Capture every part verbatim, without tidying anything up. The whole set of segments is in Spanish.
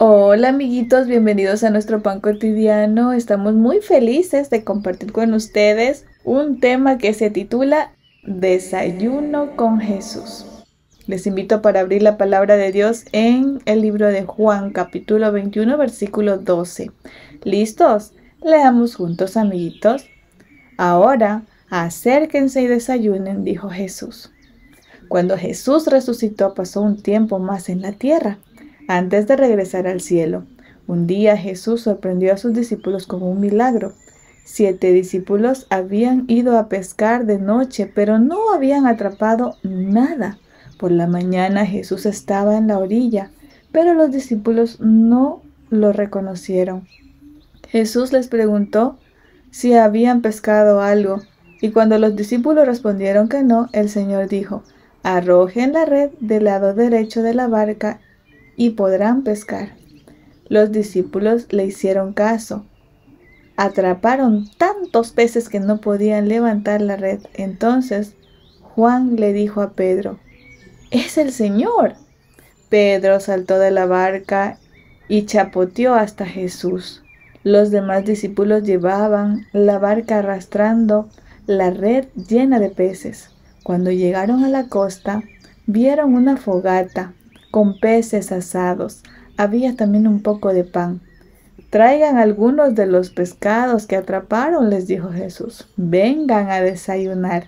Hola amiguitos, bienvenidos a nuestro pan cotidiano. Estamos muy felices de compartir con ustedes un tema que se titula Desayuno con Jesús. Les invito para abrir la palabra de Dios en el libro de Juan, capítulo veintiuno, versículo doce. ¿Listos? Leamos juntos, amiguitos. Ahora, acérquense y desayunen, dijo Jesús. Cuando Jesús resucitó, pasó un tiempo más en la tierra antes de regresar al cielo. Un día Jesús sorprendió a sus discípulos con un milagro. Siete discípulos habían ido a pescar de noche, pero no habían atrapado nada. Por la mañana Jesús estaba en la orilla, pero los discípulos no lo reconocieron. Jesús les preguntó si habían pescado algo, y cuando los discípulos respondieron que no, el Señor dijo: arrojen la red del lado derecho de la barca y podrán pescar. Los discípulos le hicieron caso. Atraparon tantos peces que no podían levantar la red. Entonces Juan le dijo a Pedro: ¡es el Señor! Pedro saltó de la barca y chapoteó hasta Jesús. Los demás discípulos llevaban la barca arrastrando la red llena de peces. Cuando llegaron a la costa, vieron una fogata con peces asados. Había también un poco de pan. Traigan algunos de los pescados que atraparon, les dijo Jesús. Vengan a desayunar.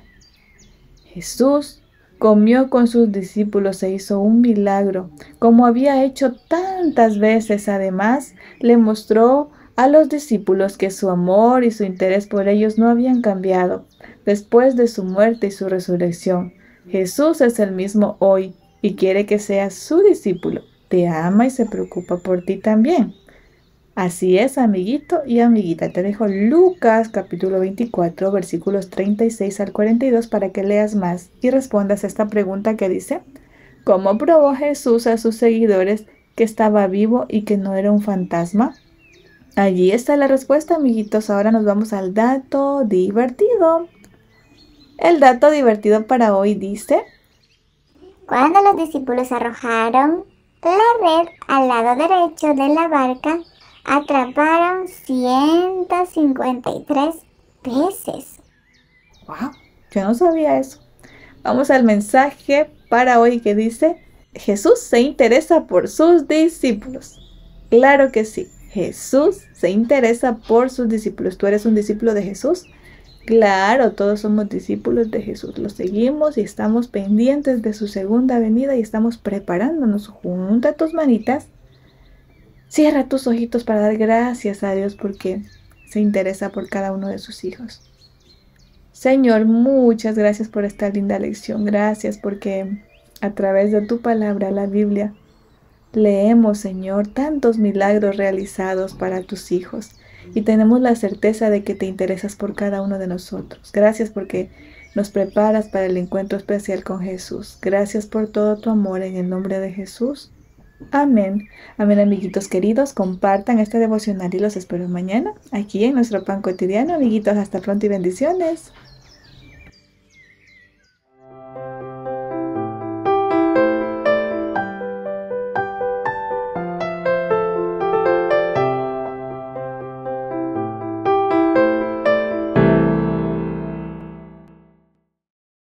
Jesús comió con sus discípulos e hizo un milagro, como había hecho tantas veces. Además, le mostró a los discípulos que su amor y su interés por ellos no habían cambiado después de su muerte y su resurrección. Jesús es el mismo hoy y quiere que seas su discípulo. Te ama y se preocupa por ti también. Así es, amiguito y amiguita. Te dejo Lucas capítulo veinticuatro, versículos treinta y seis al cuarenta y dos para que leas más y respondas a esta pregunta que dice: ¿cómo probó Jesús a sus seguidores que estaba vivo y que no era un fantasma? Allí está la respuesta, amiguitos. Ahora nos vamos al dato divertido. El dato divertido para hoy dice: Cuando los discípulos arrojaron la red al lado derecho de la barca, atraparon ciento cincuenta y tres peces. ¡Wow! Yo no sabía eso. Vamos al mensaje para hoy que dice: Jesús se interesa por sus discípulos. Claro que sí. Jesús se interesa por sus discípulos. ¿Tú eres un discípulo de Jesús? Claro, todos somos discípulos de Jesús. Lo seguimos y estamos pendientes de su segunda venida y estamos preparándonos. Junta tus manitas. Cierra tus ojitos para dar gracias a Dios porque se interesa por cada uno de sus hijos. Señor, muchas gracias por esta linda lección. Gracias porque a través de tu palabra, la Biblia, leemos, Señor, tantos milagros realizados para tus hijos y tenemos la certeza de que te interesas por cada uno de nosotros. Gracias porque nos preparas para el encuentro especial con Jesús. Gracias por todo tu amor en el nombre de Jesús. Amén. Amén, amiguitos queridos. Compartan este devocional y los espero mañana aquí en nuestro pan cotidiano. Amiguitos, hasta pronto y bendiciones.